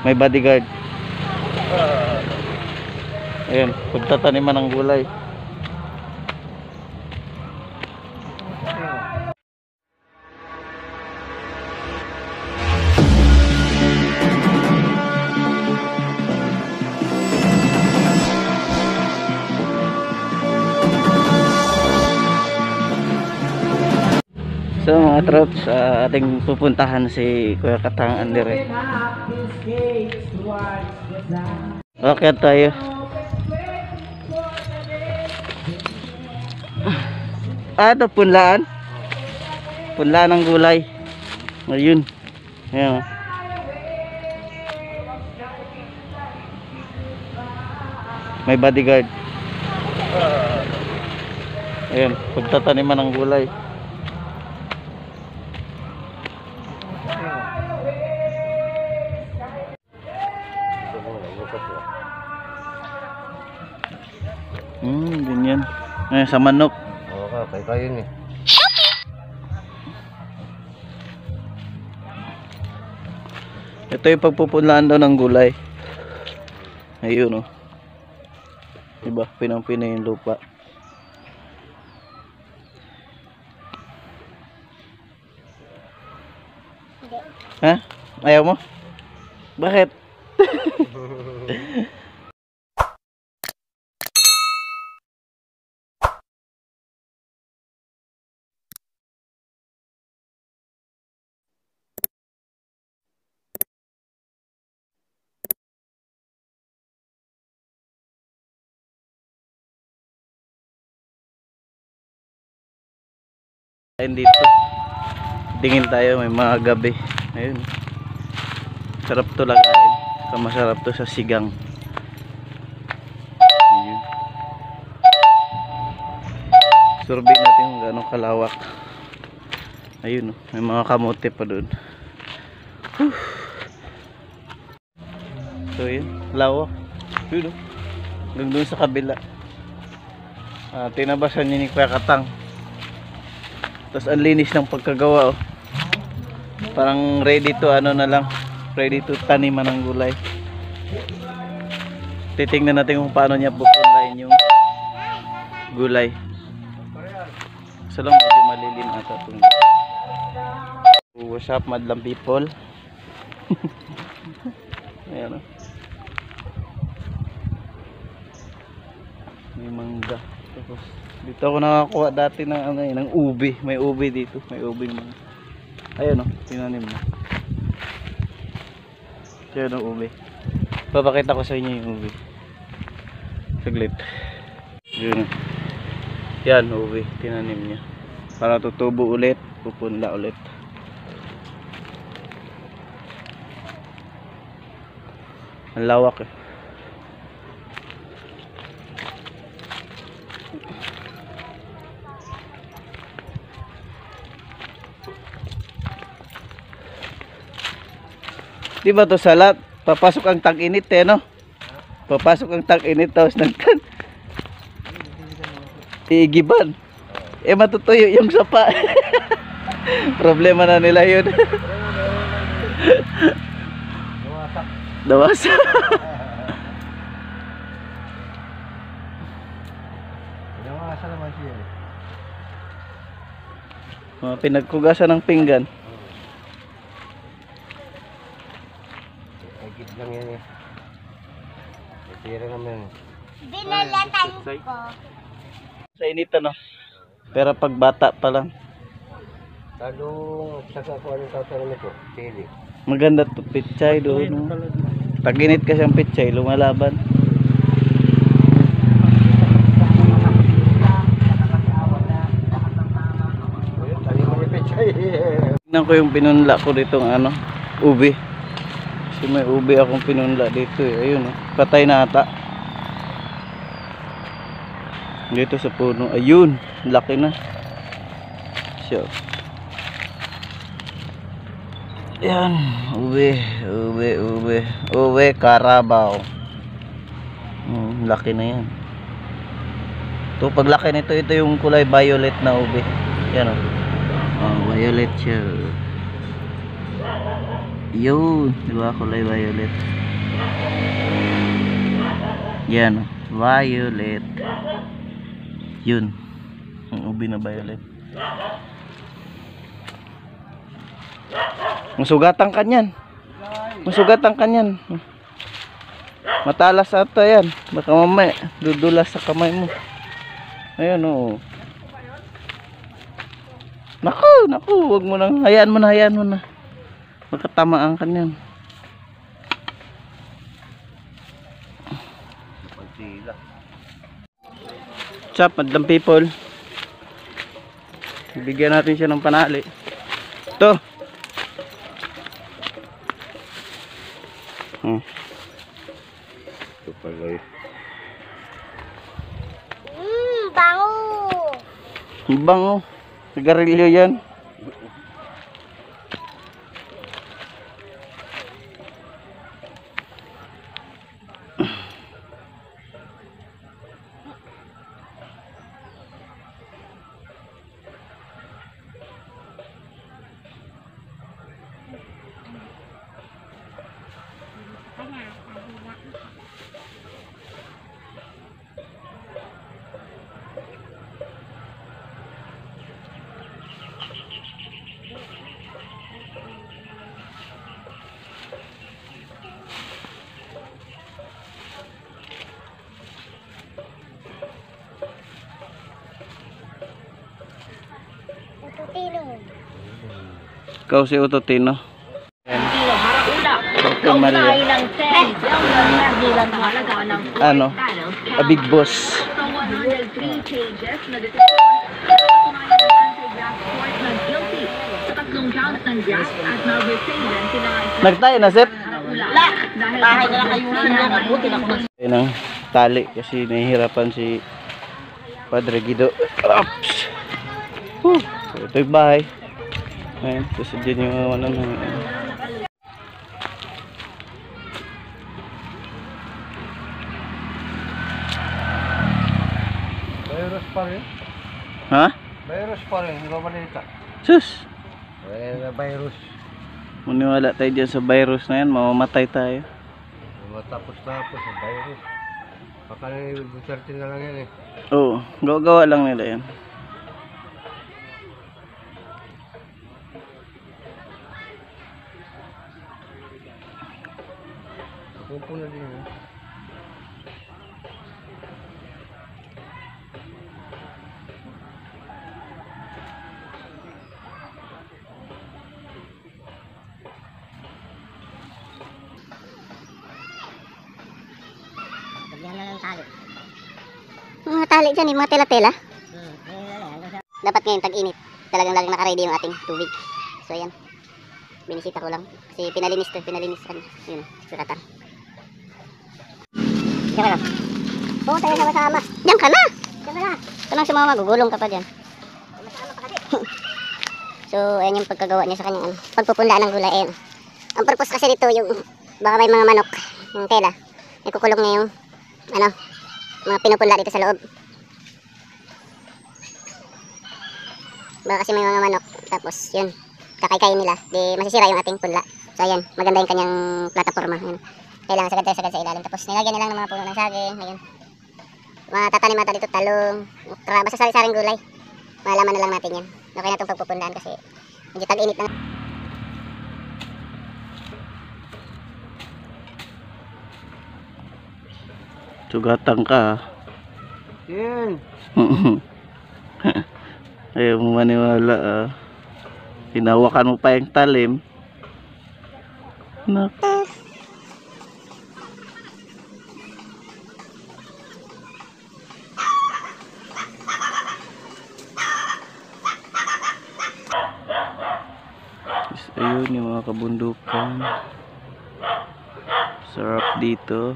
May bodyguard. Ayan, pagtataniman ng gulay. So mga troops, ating pupuntahan si Kuya Katang Andere. Okay tayo. Ito punlaan. Punlaan ng gulay. Ayun. Ayan. May bodyguard. Ayan, pagtataniman ng gulay. Ganyan. Sa manok. Okay, kayo ni. Ito yung pagpupunlaan daw ng gulay. Ayun oh. Diba? Pinang-pina yung lupa. Ha? Ayaw mo? Bakit? Dito tingin tayo, may mga gabi. Ayun, sarap to lagain. Masarap to sa sigang. Ayun, survey natin kung gaano kalawak. Ayun, may mga kamote pa doon. So yun, lawak. Yun, hanggang doon sa kabila. Tinabasan niya ni Kuya Katang. Tapos ang linis ng pagkagawa oh. Parang ready to ano na lang, ready to taniman ng gulay. Titingnan natin kung paano niya pupunlain yung gulay. So lang medyo malilim ata itong. What's up madlang people. Ayan oh. May mangga. Tapos dito ako nakakuha dati ng ano ng ubi. May ubi dito, may ubi mga. Ayun oh, tinanim na. Ayun ang ubi. Papakita ko sa inyo yung ubi. Saglit. Yun. Yan, ubi, tinanim niya. Para tutubo ulit, pupunla ulit. Ang lawak eh. Di ba to salat? Papasok ang tag-init eh, no? Papasok ang tag-init tapos nagkan. Iigiban. Eh matutuyo yung sapa. Problema na nila yun. Dawasak. Dawasak naman siya. Mga pinagkugasan ng pinggan. Agit lang yan eh. Tira naman. Binalatan ko. Sa init ano? Pero pag bata pa lang. Talong, saka ko anong tatanong ito? Chili. Maganda to pichay doon. Tag-init kasi ang pichay, lumalaban. Tingnan ko yung pinunla ko dito ng ano, ubi. Kasi may ubi akong pinunla dito eh. Ayun oh, patay na ata. Dito sa puno. Ayun, laki na. So. Yan, ubi, Carabao. Laki na yan. Ito, pag laki nito, ito yung kulay violet na ubi. Yan o. Violet siya. Yun, di ba? Kulay violet. Yan, violet. Yun. Ang ubi na violet. Masugatan ka niyan. Masugatan ka niyan. Matalas ata yan. Baka mamaya dudulas sa kamay mo. Ayun, oo. Naku, wag mo nang, hayaan mo na. Magkatamaan ka niyan. Pagtila. What's up, madam people? Bigyan natin siya ng panali. Ito. Ito pala eh. Bango. Bango. Sigarilyo yan. Tutino. Ikaw si Utotino. Okay, Maria. Ano? A big boss. Nagtayo na, Sep? Bahay na lang kayo na. Buti na ko. Ayun ang tali kasi nahihirapan si Padre Guido. Oops. So, ito yung bahay. Ayun, tapos dyan yung ano. Virus pa rin. Ha? Virus pa rin. Hindi ba malita? Sus! Virus. Maniwala tayo dyan sa virus na yan, mamamatay tayo. Matapos-tapos ang virus. Baka na na lang yan eh. Oo, gawa lang nila yan. Pupo na din eh. Mga tali dyan, yung mga tela-tela. Dapat ngayon tag-init. Talagang laging nakaready yung ating tubig. So ayan. Binisita ko lang. Kasi pinalinis to. Pinalinis kan. Yun, suratan. Diyan ka lang. Oo, tayo sama-sama. Diyan ka na. Diyan ka na. Ito lang sumama. Gugulong ka pa dyan. Masama pa kasi. So ayan yung pagkagawa niya sa kanyang pagpupunlaan ng gulay. Ayan. Ang purpose kasi dito yung baka may mga manok. Yung tela. Ikukulong niya yung ano, mga pinupunla dito sa loob. Baka kasi may mga manok. Tapos yun, kakaikain nila. Di masisira yung ating punla. So ayan, maganda yung kanyang plataforma. Yun. Kailangan sagad sa ilalim. Tapos nilagyan nilang ng mga puno ng saging. Ayun. Mga tatanim ata dito, talong, okra, basta sari-saring gulay. Malaman na lang natin yan. Okay na itong pagpupundaan kasi medyo tag-init na. Sugatan ka. Yan. Ayaw mo maniwala. Hinawakan mo pa yung talim. Naku. Ayun yung mga kabundukan. Sarap dito.